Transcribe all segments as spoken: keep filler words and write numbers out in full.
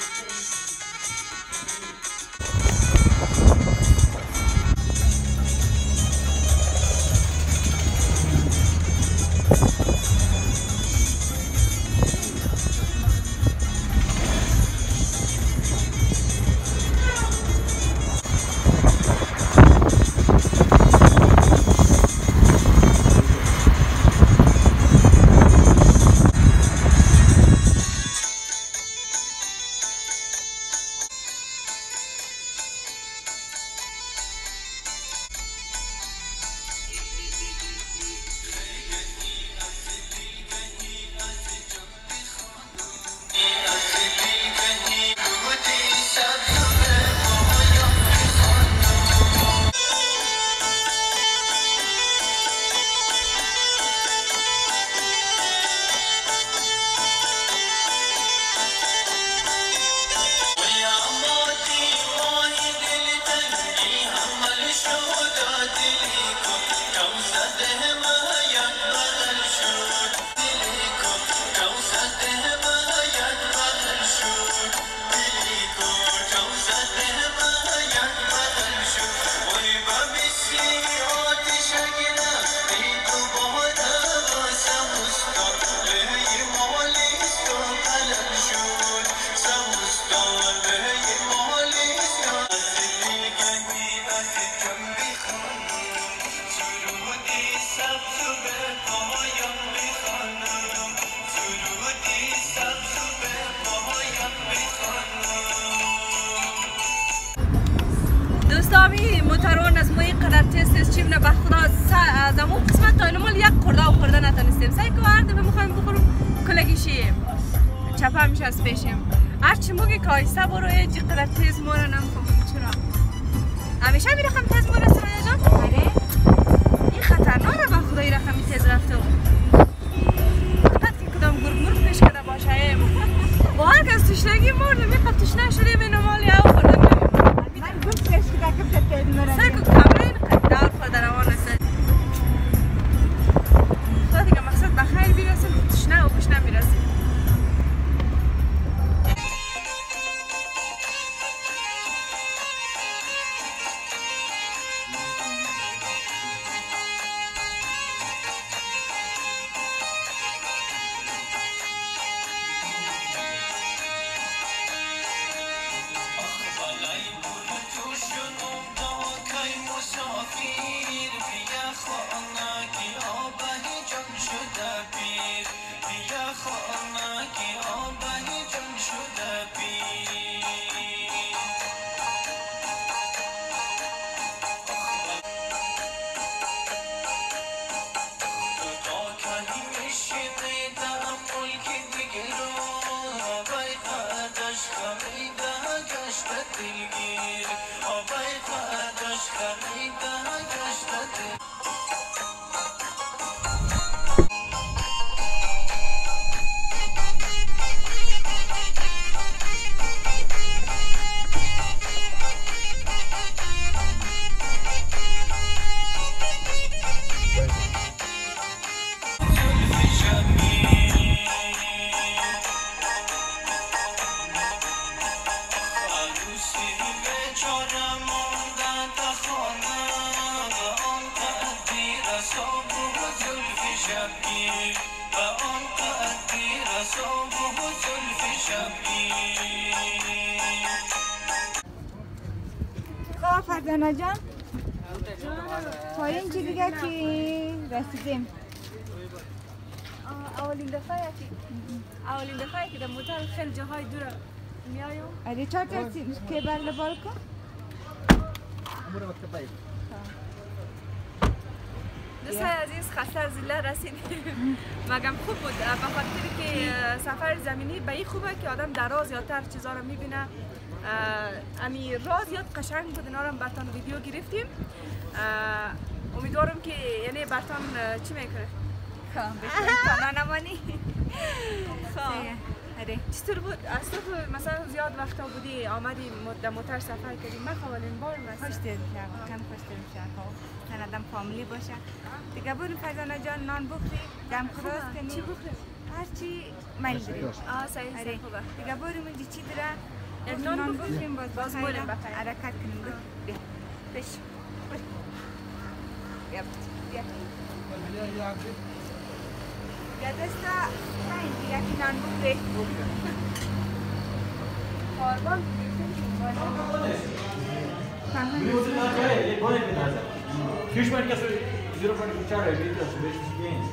دوستامی موترون از ما اینقدر تست است چیم نه به خدا از همون قسمت تا اینمال یک خورده و خورده نتونستیم سعی که هر دفعه میخوایم بخورم کلگیشیم چپه میشه از پیشیم هرچی موگی که آیسته بروی چقدر تیز ما رو نمیفهمم چرا همیشه می رقم تیز ما رسیم آیا جان؟ آره این خطرناکه به خدا این رقمی تیز رفته فقط که کدام گرگ مرگ پیش کده باشه با هر کس تشنگی مردم میقب تشنه شده به نمالی او خوردن من گفت کش کده که بتید مرم سرکو کامل دار خود روان است خدا دیگه مقصد بخیر بیرسیم تشنه و پیش نمیرسیم فرزانه جان تا این چی دیگه که رسیدیم اولین دفعه که اولین دفعه که در موتر خیلی جاهای دور میایم اری چهار تا که بله بال کن دوستای عزیز خسته از الله رسیدیم مگم خوب بود به خاطر که سفر زمینی به این خوبه که آدم دراز یا تر چیزا رو میبینه امی راز یاد قشنگ بود اینا رو برتان ویدیو گرفتیم امیدوارم که یعنی برتان چی میکنه؟ خب بشتن نمانی خب چطور بود؟ از تو مثلا زیاد وقتا بودی آمدی در موتر سفر کردیم من اولین بار مثلا خوش دل میشه کم خوش دل میشه تن آدم فامیلی باشه دیگه بریم فرزانه جان نان بخوری دم خراس کنی چی بخوری؟ هرچی میل داریم. آه صحیح صحیح خوبه. دیگه بریم اینجا چی داره؟ یک نان بخوریم باز باز بریم بخیر. حرکت کنیم. بیا. بش. بیا. بیا. بیا دستا. این دیگه که نان بخوره. قربان. Fish market zero point four है बीच में बीच में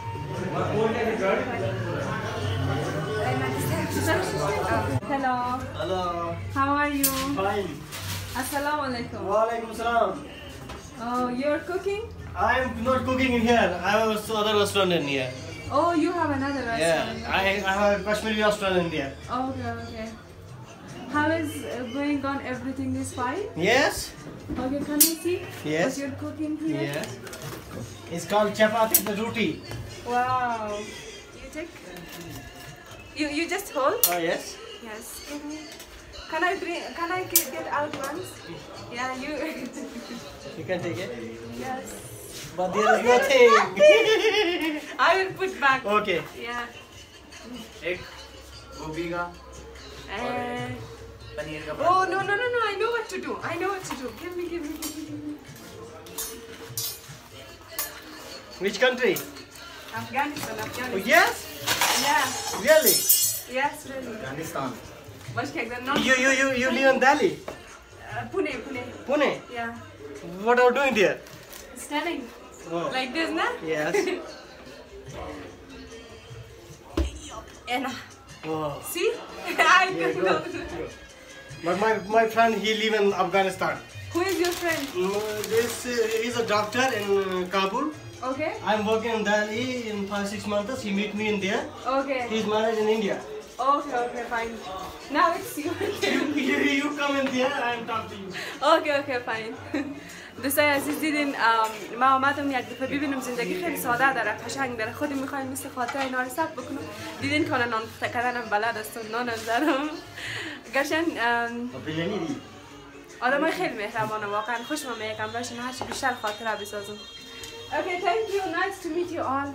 Hello. Hello. How are you? Fine. Assalamu alaikum. Walaikum salam. Oh, you're cooking? I am not cooking in here. I have another restaurant in here. Oh, you have another restaurant. Yeah, I, I have a Kashmiri restaurant in there. Okay, okay. How is uh, going on? Everything is fine? Yes? Okay, can we see Yes. what you're cooking here? Yes. It's called chapati the roti. Wow. You take? You you just hold? Oh yes. Yes. Can I, can I bring? Can I get, get out once? Yeah, you. You can take it. Yes. But there is nothing. I will put back. Okay. Yeah. Egg. Gobi ka. Uh, Paneer ka. oh no no no no! I know what to do. I know what to do. Give me give me give me. Give me. Which country? Afghanistan, Oh Afghanistan. yes. Yeah. Really? Yes, really. Afghanistan. Bashkek, they're not. You you you you live in Delhi. Uh, Pune, Pune. Pune. Yeah. What are you doing there? Standing Oh. like this, na? Yes. And Oh. see, I Yeah, don't know. go. But my my friend he live in Afghanistan. Who is your friend? Mm, This uh, he's a doctor in uh, Kabul. Okay. I'm working in Delhi in five six months. He meet me in there. Okay. He's married in India. Okay. Okay. Fine. Now it's your turn. You, you come in there. I'm talk to you. Okay. Okay. Fine. دوستای عزیز دیدین ما آمدم یک دفعه ببینم زندگی خیلی ساده داره، قشنگ داره. خودم میخوایم مثل خاطر اینا رو ثبت بکنم. دیدین که نان پخته کردنم بلد است، نان زدم. گرچه آدمای خیلی مهربانه، واقعا خوشم میاد باشین هر چی بیشتر خاطره بسازم. Okay, thank you. Nice to meet you all.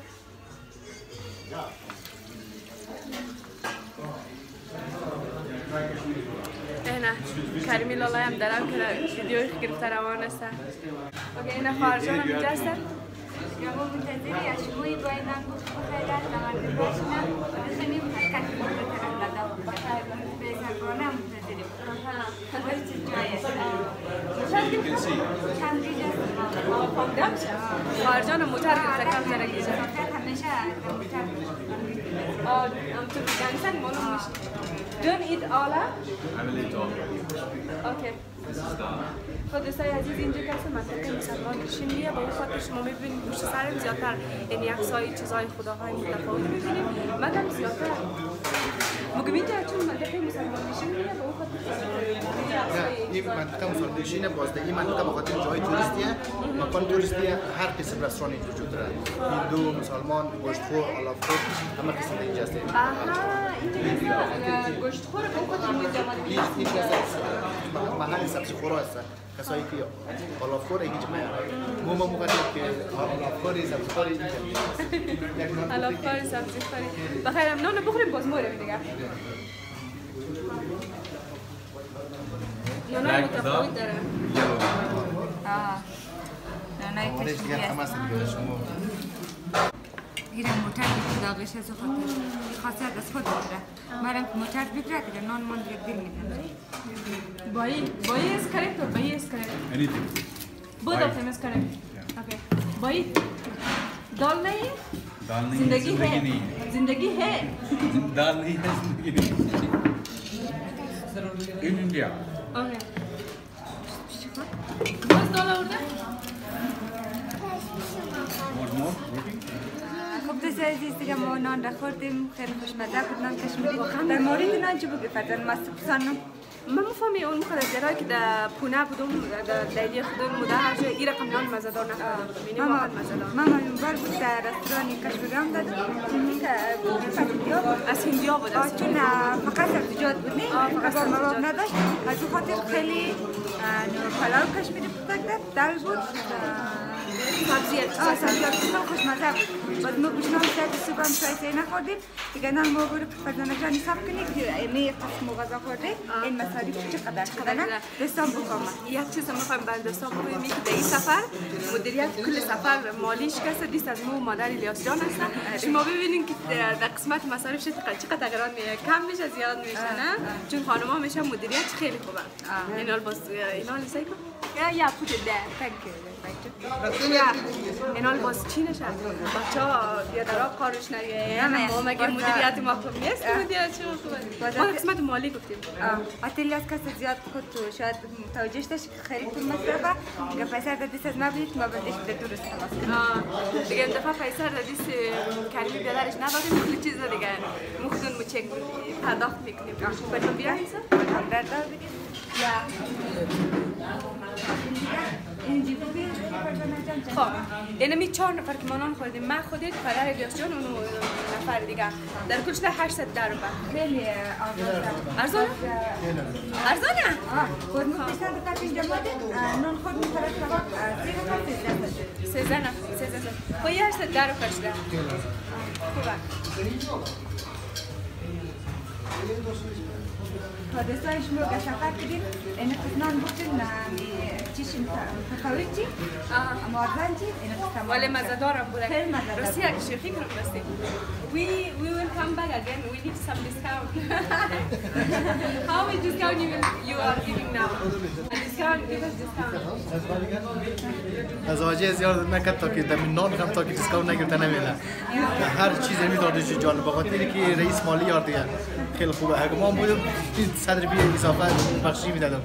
اینا کریمی لالا هم دارم که ویدیوی گرفته روان است. اوکی اینا خارجان هم اینجا هستن. یا ما منتظری اشموی با این نان بخیر است نمارده باشنا بخونیم حرکت کنیم به طرف لدام به سرگانه منتظریم باید چه جایی است چند ریجه است خارجان موتر گرفته کم زنگی زن همیشه موتر آه ام تو بیگانسن مولون میشه Don't eat all up? I will eat all. Okay. خب دوستای عزیز اینجا کسی منطقه مسلمان نشینیه با اون خاطر شما میبینید پشت سرم زیادتر این یکسایی چیزای خداهای متفاوت میبینیم مگم زیادتر مگم اینجا چون منطقه مسلمان نشینیه با اون خاطر این منطقه مسلمان نشینه بازده این منطقه بخاطر جای توریستیه مکان توریستیه هر قسم رستوران اینجا وجود داره هندو مسلمان گوشتخور علافخور همه قسم اینجا هست آها اینجا گوشتخور با اون خاطر اینجا هیچ هیچ کس محل سبزی خورا هستن کسایی که علافخور هیچ ما ما مقدر که علافخوری سبزی خوری اینجا علافخوری سبزی خوری بخیرم نان بخوریم باز موره دیگه نانای متفاوت داره آه نانای کشمیری است گیرم موتر بگیر داغش از خاطر خاصیت از خود داره مرم موتر بگیره که نان من دیگه دل میدن بایی بایی is correct or بایی is correct? Anything. Both of them is correct. Okay. بایی دال नहीं है दाल नहीं है, जिंदगी है नहीं है. जिंदगी है दाल नहीं है जिंदगी नहीं है. In India. Okay. What's dal orada? Want more roti? خب دوست عزیز دیگه ما نان را خوردیم خیلی خوشمزه بود نان کشمیری در مورد نان چی بگی فرزن مست پسانم من مفهمی اون مخدرایی که در پونه بودم در لیلی خودم بوده هر جای این رقم نان مزدار نخوردم ببینی واقعا مزدار ماما این بار بود در رستورانی کشمیری هم دادم که هندیا بود از هندیا بود آه چون فقط سبزیجات بود نه فقط مواد نداشت از اون خاطر خیلی پلاو کشمیری بود دال بود سبزی آه سبزیات بسیار خوشمزه بود. بعد ما گوشنام شاید صبح هم شایسته نخوردیم. دیگه نان ما برو فرزانه جان حساب کنید که می قسم غذا خورده این مصارف چقدر شده نه؟ دستان بکنم. یک چیز میخوایم به دوستان بگویم که در این سفر مدیریت کل سفر مالیش کسه دیست از مو مادر الیاس جان هست. شما ببینین که در قسمت مصارف چقدر تغییرات میشه، کم میشه زیاد میشه نه؟ چون خانم‌ها میشه مدیریت خیلی خوبه. این حال باز این حال سیکو یا یا put it there. Thank you. این حال باز چی نشد؟ بچه ها بیادرها کارش نریه ما مگه مدیریت ما خوب نیست مدیریت چه خوبه؟ ما قسمت مالی گفتیم اتلیاس کسی زیاد خود شاید متوجه شدش که خرید تو مصرفه که پیسر دادیست از ما بدید ما بدیش به درست خلاص کنیم دیگه این دفعه پیسر دادیست کریمی بیادرش ندادیم کلی چیز دیگه مخدون مچک پرداخت میکنیم بچه بیا هیسا؟ هم دردار بدید یا اینجی ببین خب یعنی می چهار نفر که ما نان خوردیم من خودت پدر الیاس جان اون نفر دیگه در کل شده هشتصد درصد خیلی ارزانه ارزانه آه خود مفیستان دو تا اینجا ماده نان خود می‌خواد سبب سیزده سیزده نفر سیزده خب یه هشتصد درصد شده خوبه حادثه شما که سفر کردید این قسنان بودین چیشیم تخویتی مارزان چی این قسم ولی مزدارم بوده خیلی مزدار راستی یک شیخی کنم راستی we we will come back again we need some discount how much discount you will you are giving now discount give us discount از واجه زیاد نکرد تا که دمی نان هم تا که دیسکاونت نگرفته نمیده هر چیز میداده چه جالب بخاطر که رئیس مالی یار دیگه خیلی خوبه اگه ما بود صدر بی اضافه بخشی میدادم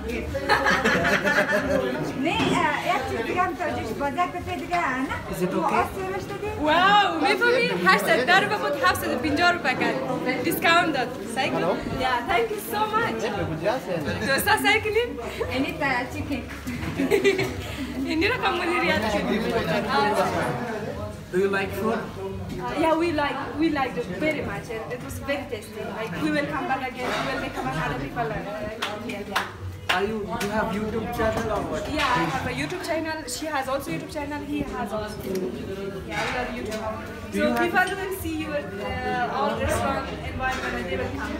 نه یک چیز دیگه هم توجهش بازار به دیگه نه تو آسیا رشته واو میفهمی هشتصد درصد خود هفتصد و پنجاه روپیه کرد دیسکاونت داد سایکل یا thank you so much دوستا سایکلین اینی تا چیکن اینی را کم مدیریت Do you like food? Uh, yeah, we like we liked it very much. It, it was very tasty. Like we will come back again. We will recommend other people uh, here. Yeah. Are you you have YouTube channel or what? Yeah, I have a YouTube channel. She has also YouTube channel. He has also. Yeah, we are YouTube. Do So you have- people will see your uh, all restaurant environment and they will come.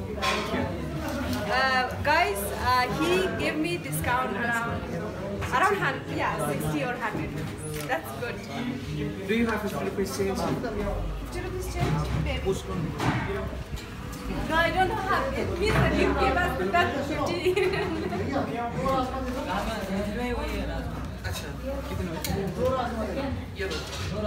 Uh, guys, uh, he gave me discount around around hundred, yeah, sixty or hundred. That's good. Do you have a Philippines change? fifty rupees change? Maybe. No, I don't have it. Please, can you give us that fifty? अच्छा कितने ये लो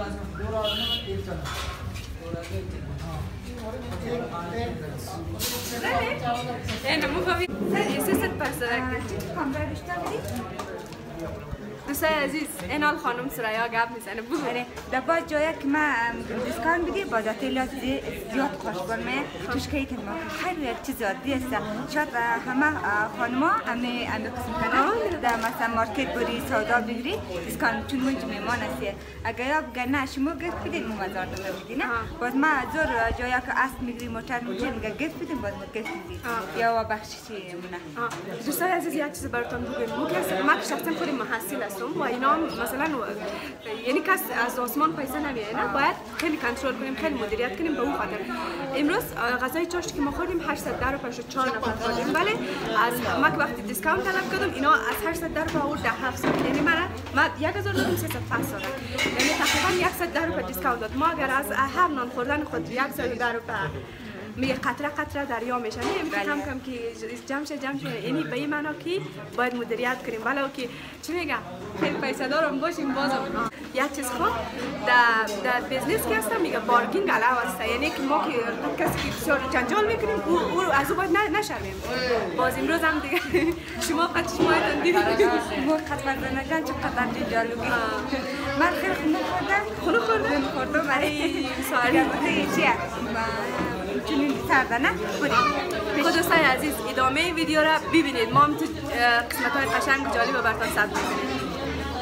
انا مو فاهمين اساسا پرسرک کامرا بیشتر بدید دوستای عزیز این حال خانم سریا گپ میزنه بگو آره در بعض جایا که ما دیسکاونت بدی باز اتلیاس زیاد خوش برمه توش که ایتن ما خیلی یک چیز عادی است شاید همه خانما امی امی قسم کنن در مثلا مارکت بری سودا بگیری دیسکاونت چون منج میمان هستی اگر یا بگن نه شما گفت بدین مو مزار داده بدی نه باز ما زور جایا که اسب میگیری موتر میگیری میگه گفت بدین باز ما گفت میدی یا و بخششی مونه دوستای عزیز یک چیز براتون بگم ما که ما شخصا خود محصل هستم و اینا مثلا یعنی کس از آسمان پیسه نمیاره نه باید خیلی کنترل کنیم خیلی مدیریت کنیم به اون خاطر امروز غذای چاشت که ما خوردیم هشتصد درصد پنج چهار نفر خوردیم ولی از ما که وقتی دیسکاونت طلب کردم اینا از هشتصد درصد آورد ده هفتصد یعنی من ما یک هزار دادم سیصد پنجاه یعنی تقریبا صد درصد دیسکاونت داد ما اگر از هر نان خوردن خود صد درصد میگه قطره قطره دریا میشه نه کم کم که جمع شه جمع شه یعنی به این معنا که باید مدیریت کنیم ولی که چی میگم خیلی پیسه دارم باشیم بازم یک چیز خود در در بیزنس که هستم میگه بارگینگ علاوه است یعنی که ما که کسی که بسیار جنجال میکنیم او او از او باید نشویم باز امروز هم دیگه شما قد شمایتون دیدید ما خدمت نگن چقدر جنجالوگی من خیلی خونو خوردم خونو خوردم خوردم ولی ساری چیه چنین سرده نه خود دوستای عزیز ادامه ویدیو را ببینید ما هم تو قسمت های قشنگ جالب براتون ثبت می‌کنیم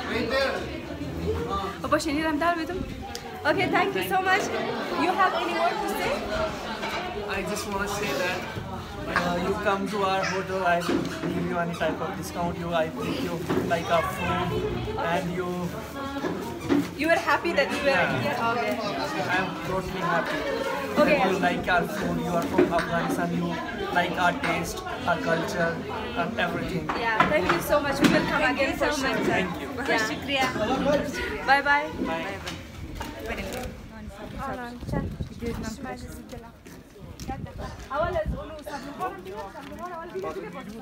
و با شنیدم در بدم Okay, thank you so much. You have any word to say? I just want to say that uh, you come to our hotel, I will give you any type of discount. You, I will give you like a food and you. You were happy that you were Yeah. here? Okay. I am totally happy. Okay. That you like our food. You are from Afghanistan. You like our taste, our culture, and everything. Yeah, thank you so much. We will come Thank again you for so sure. much. Thank you. Yeah. Shukriya. Bye bye. Bye. اول از اونو سبزوارم دیگه سبزوار اول دیگه دیگه باز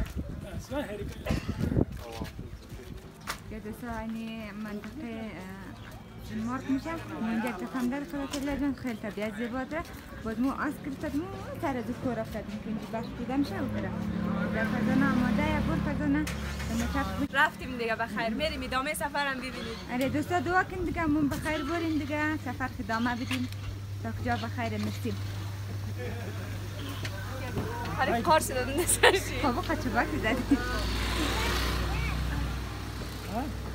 یا دوستا یعنی منطقه مارک میشه منجر تفهمدار خودت لازم خیلی طبیعت زیبا داره باز مو آس کرد مو سر از کور افتاد ممکن بخت بودم شه اونجا در فضا آماده یا بر فضا نه رفتیم دیگه بخیر میریم ادامه سفرم ببینید. آره دوستا دعا کن دیگه مون بخیر بریم دیگه سفر ادامه بدیم تا کجا بخیر مرسی خریف کار شدن نسرشی خب خچه باکی زدی